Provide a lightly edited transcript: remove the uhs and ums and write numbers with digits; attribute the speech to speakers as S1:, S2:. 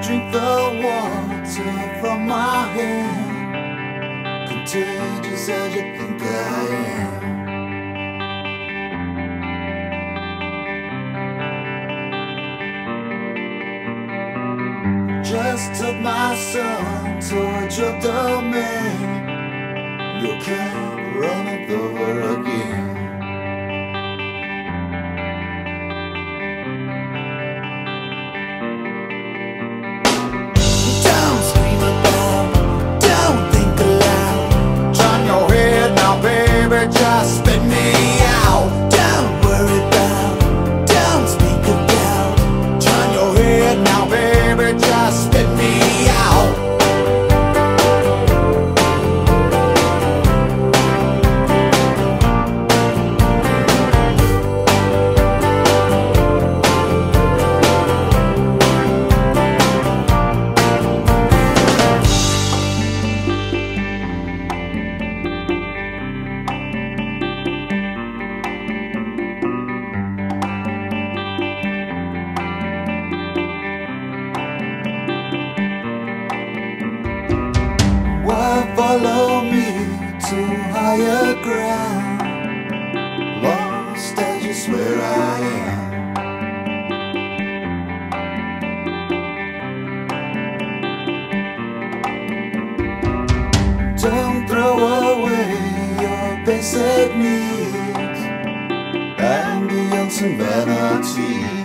S1: drink the water from my hand, contagious as you think I am. Just took my son towards your domain. You can't run it over again. Don't scream about, don't think aloud. Turn your head now, baby, just spit me out. Don't worry about, don't speak about. Turn your head now, baby, just spit me out. Why follow me to higher ground? Lost as you swear I am. Don't throw away your basic needs, ambience and vanity.